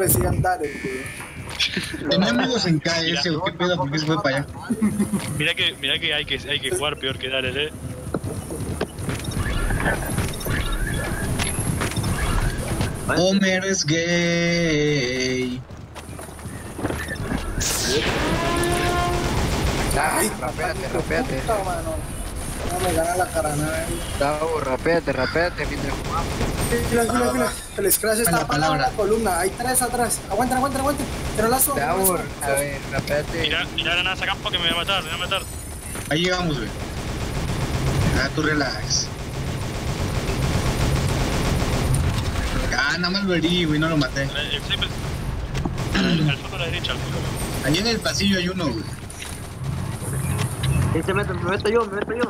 parecía andar, Tenía amigos en KS, ¿o qué pedo? ¿Por qué se fue para allá? Mira que hay que jugar peor que Darel, Homer es gay. Ay, Rapéate. puta, mano. No me gana la caranada. Tavo, rapéate mientras jugamos. Mira. El Scratch está La parado en la palabra. columna. Hay tres atrás. Aguanta. Pero la subo. Tavo, a ver, rapéate. Mira granada a campo que me va a matar. Ahí llegamos, güey. Ah, tú relax. Ah, nada más lo herí, güey, no lo maté. El sniper. Al fondo a la derecha, al fondo. Allí en el pasillo hay uno, güey. Me meto yo.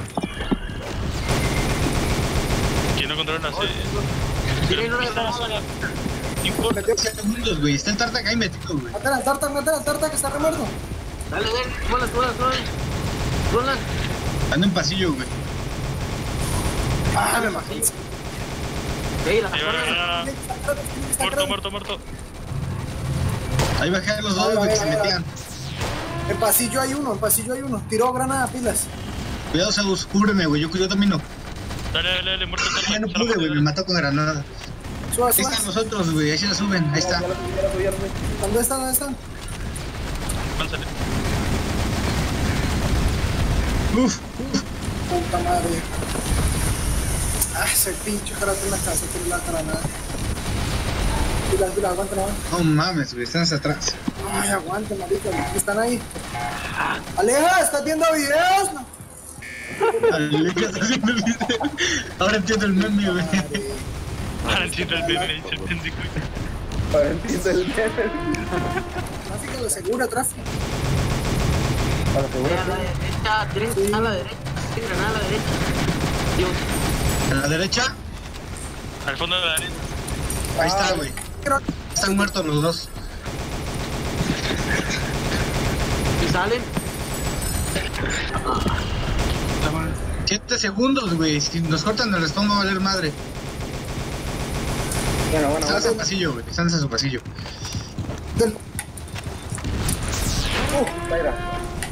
Que no controla la serie. Mira, no le Está en la damos. zona. No importa. 10 segundos, güey. Está el Tartak ahí metido, güey. Mátala al Tarta que está remuerto. Dale, súbala. Ando en pasillo, güey. Ah, me maté. Ey, la Ahí va la granada. Muerto. Ahí bajé a los dos, güey, que se metían. En pasillo hay uno. Tiró granada, pilas. Cuidado, Zeus, cúbreme, güey. Yo también no. Dale, muerto. Ya no pude, güey. Me mató con granada. Suba. Ahí están los otros, güey. Ahí se la suben. Ahí está. ¿Dónde están? Lánzale. Uf. Puta madre. Ah, ese pinche karate en la casa tiene la granada. Pila, aguanta. No mames, güey. Están hasta atrás. Ay, aguante, marica. Están ahí. Aleja, ¿estás viendo videos? No. Alexa está haciendo el video. Ahora entiendo el meme, güey. Ahora entiendo el meme, dice el pendejo. Tráfico de seguro, tráfico. a la derecha, tres a la derecha, granada a la derecha. Dios, ¿A la derecha? Al fondo de la derecha. Ahí está, güey. Están muertos los dos. y salen. 7 segundos, güey. Si nos cortan el respawn va a valer madre. Bueno. Están en su pasillo, güey. Están en su pasillo. Mira.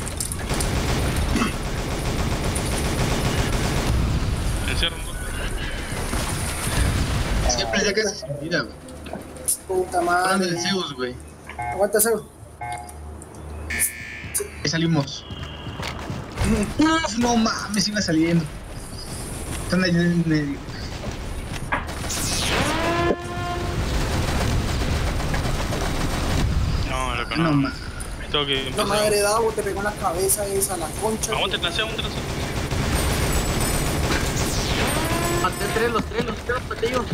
Encierro. Siempre ya que se mira, güey. Puta Fueron madre. del Zeus, güey. Aguanta, Zeus. Ahí salimos. Uf, no mames, iba saliendo. Están ahí en el medio. No, loco, No no. mames. Tengo que La empezar. madre dado te pegó en la cabeza esa, la concha. Aguante la C. Maté tres, los tres, maté yo.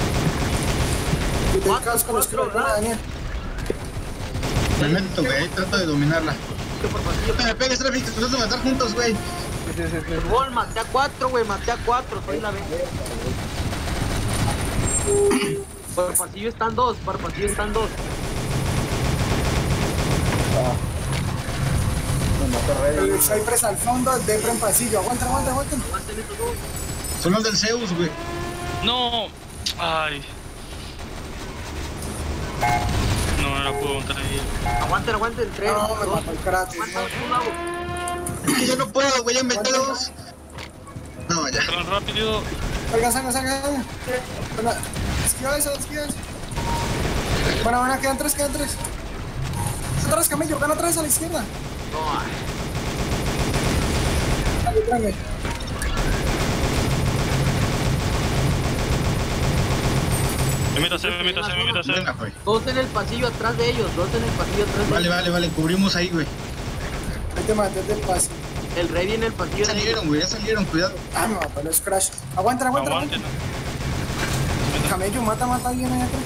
Y te casco los que lo van a dañar. Me meto, güey. Trato de dominarla. Que por pasillo. No me pegues, tráfico. Nos vamos a matar juntos, güey. Gol, maté a cuatro, güey, soy la vez. Por pasillo están dos. El Cypress al fondo, el Depre en pasillo. Aguanta. Aguanten estos dos. Son los del Zeus, güey. No. Ay. No la puedo aguantar ahí. Aguanten, tres. No, me dos. mató el karate. Aguanta, un lado. Es que yo no puedo, güey. Ya me dos. No, ya. Salgan rápido. Salga. Bueno, esquiva eso. Bueno, quedan tres. Atrás, camello, gana atrás a la izquierda. No, Dale, tráeme. Me meto a C. Venga, güey. dos en el pasillo atrás de ellos, Vale. Cubrimos ahí, güey. Ahí te maté del paso. El rey viene en el pasillo Ya de ellos. salieron, güey. Ya salieron, cuidado. Ah, me mató el Scratch. Aguanta. Aguante. Camello, mata bien allá atrás.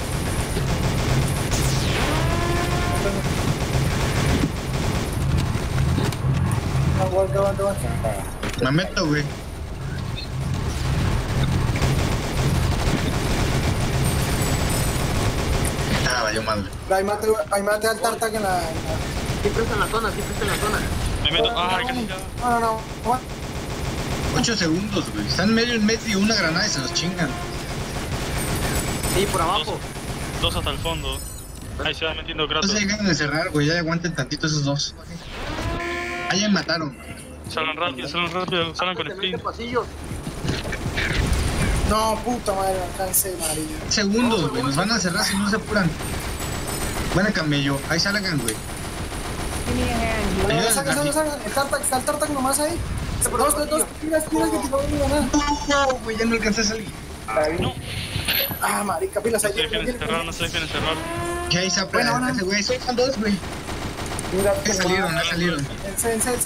Aguanta. Me meto, güey. Ah, vaya madre. Ahí mate al Tartak en la... Siempre está en la zona. Me meto. Ay, casi. No. 8 segundos, güey. Están medio en medio, una granada y se los chingan. Sí, por abajo. Dos hasta el fondo. Ahí se va metiendo No Kratos. se dejen de cerrar, güey, ya aguanten tantito esos dos. Ahí me mataron. Salgan rápido, salgan con sprint. pasillo. No, puta madre, no alcancé, marido. Segundos, güey, nos van a cerrar si no se apuran. Buena camello, ahí salgan, güey. Ayuda al Salgan. Está el Tartac nomás ahí. Dos, tiras que te lo voy a ganar. No, güey, ya no alcancé a salir. Ah, marica, pilas, No ahí se dejen encerrar, no se dejen encerrar. Que ahí se apuran, Bueno. ese güey, son dos, güey. Ya salieron. En Cypress,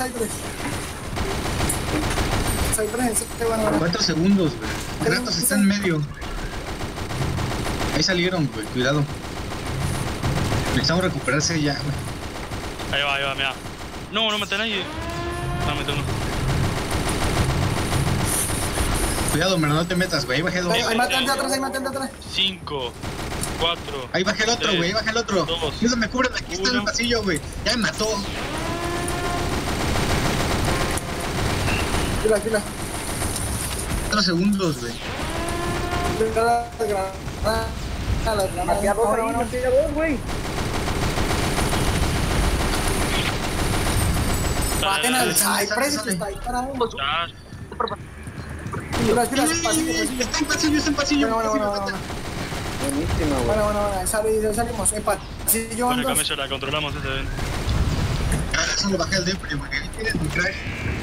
bueno. 4 segundos, güey. Kratos está en medio. Ahí salieron, güey, cuidado. Necesitamos recuperarse ya, güey. Ahí va, mira. No mata a nadie. No, mete uno. Cuidado, pero no te metas, güey, ahí bajé dos. Ahí matan de atrás. 5, 4. Ahí bajé el otro, güey, ahí bajé el otro. Dos. Mira, me cubren, aquí está en el Uno. pasillo, güey. Ya me mató. Pila. 4 segundos, güey. Maté a dos, güey. Maten al Cypress, que está ahí parado. Pilas, pasillo. Está en pasillo. Bueno. Bueno, ahí salimos. Pasillo, Con el dos. camello la controlamos ese ven. Solo bajé el depre, güey. Ahí tienes mi crash.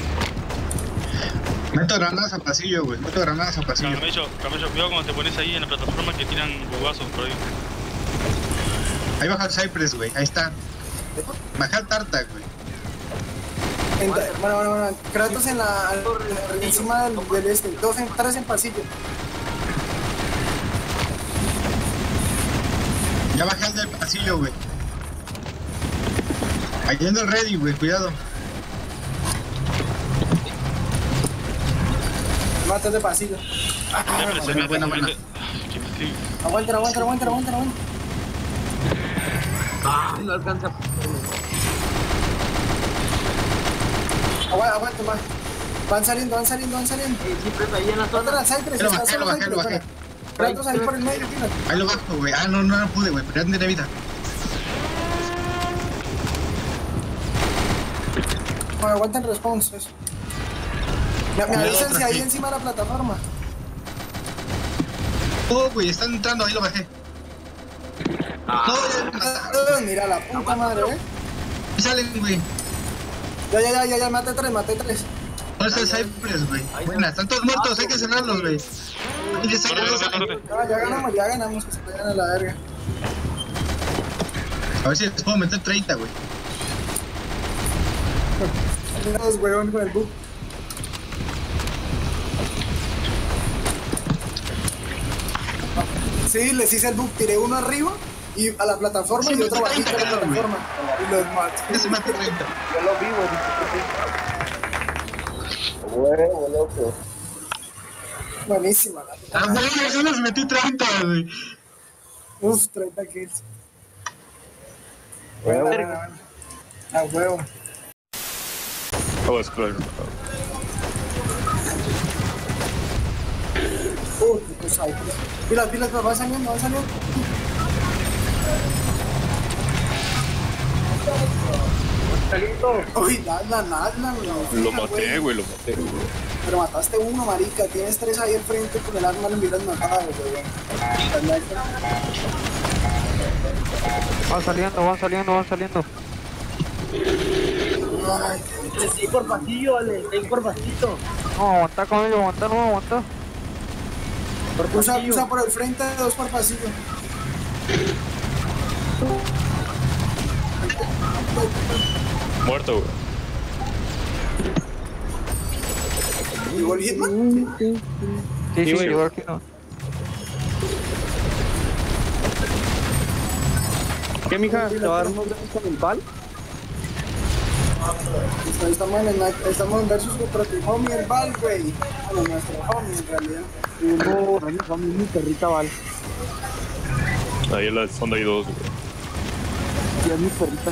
Meto granadas a pasillo, güey. Camello, cuidado cuando te pones ahí en la plataforma que tiran bugazos por ahí. Ahí baja el Cypress, güey. Ahí está. Baja el Tartac, güey. Bueno. Kratos encima del este. 3 en pasillo. Ya bajé el del pasillo, güey. Ahí yendo el ready, güey. Cuidado. Matas de pasillo. Buena. Aguanta. No alcanza. Aguanta más. Van saliendo. Siempre está ahí en la zona. Atrás, Cypress. Lo bajé. Kratos ahí por el medio, pila. Ahí lo bajo, güey. Ah, no pude, güey. Pero ya tendré vida. Bueno, aguanten response, eso. Me avisan si ahí encima de la plataforma. Oh, güey, están entrando, ahí lo bajé. No, ya me mataron. Mira la puta madre, Ahí salen, güey. Ya, maté tres. ¿Dónde está el Cypress, güey? Buena, están todos muertos, hay que cerrarlos, güey. Ahí está, Córrete. Ya ganamos, que se vayan a la verga. A ver si les puedo meter 30, güey. Los huevón con el bug. Sí, les hice el bug, tiré uno arriba y a la plataforma y otro bajito a la plataforma. Y los maté. Ya se mata 30. Yo lo vivo, huevo, loco. Buenísima la puta Ah, madre. güey, yo les metí 30, güey. Uf, 30 kills. Bueno. A huevo. Puto Cypress. Pilas, van saliendo. Uy, nada. Lo maté, güey, lo maté. Pero mataste uno, marica. Tienes 3 ahí al frente con el arma, lo miras matado, güey. Van saliendo. Ay, Sí, por pasillo, vale, por pasito. No, aguanta con ellos, aguanta. usa por el frente, 2 por pasillo. Muerto, güey. ¿Llegó el Hitman? Sí, güey. llegó aquí, no. ¿Qué, mija? ¿Te va a dar unos granos con el bal? Estamos en versus contra tu homie, el Val, güey. Bueno, nuestro homie, en realidad. A mí mi perrita bal. Ahí en la fondo hay dos, güey. Y es mi perrita.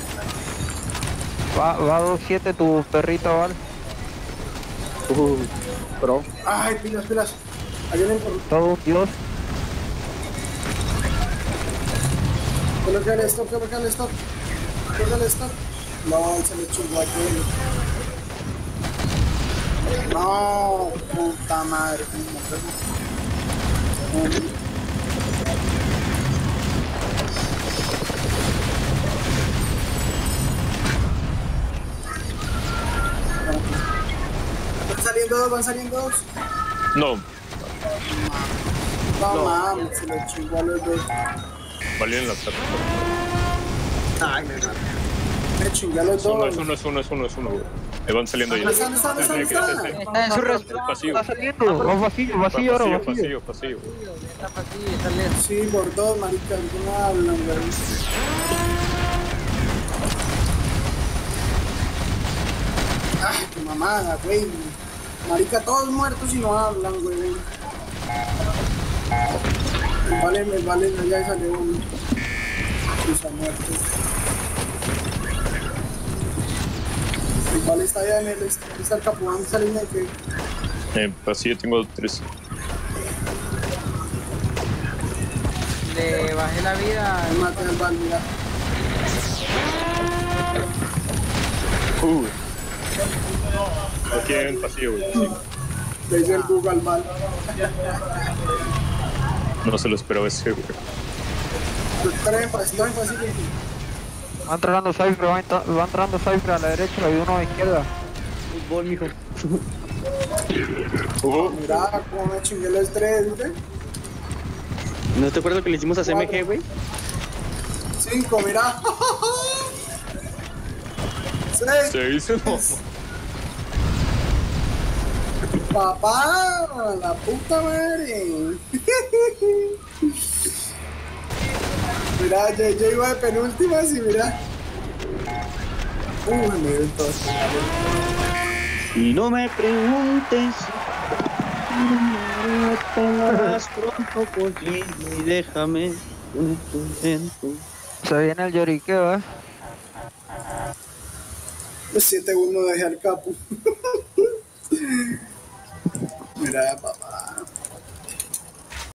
Va 2-7 tu perrito, ¿vale? Bro. Ay, pilas. Hay un Todo Dios. Coloca el stop, coloca el stop. Coloca el stop. No, se le chungó a aquel. No, puta madre. Van saliendo dos. No, No mames, se le chingó a los dos. valían la plata. Ay, me mato. Me chingué a los dos. Es uno, güey. Me van saliendo ya. ¿Dónde está? Está en su restaurante, Pasillo. está saliendo. Va vacío ahora, vacío. Pasillo. Está pasillo, está lejos. Sí, por dos, marica, no hablan, güey. Ay, qué mamada, güey. Marica, todos muertos y no hablan, güey. El vale, ya salió uno. Sí, está muerto. El vale está allá en el... Está el capulán saliendo de que... Pasillo tengo 3. Le bajé la vida. Mate al vale, mira. Aquí en pasillo, güey. Sí. Le hice el bug al vale. No se lo esperaba ese, güey. Traen fácil. Va entrando Cypher, va entrando Cypher a la derecha y uno a la izquierda. Fútbol, mijo. Mira cómo me chingué los tres, ¿viste? ¿No te acuerdas lo que le hicimos a CMG, güey? 5, mira. 6. 6, no. Papá, la puta madre. Mira, yo iba de penúltimas y mira. Me dio todo. Y no me preguntes. No te vas pronto conmigo y déjame contento. Se viene el lloriqueo, 7-1 dejé al capo. Mira, papá.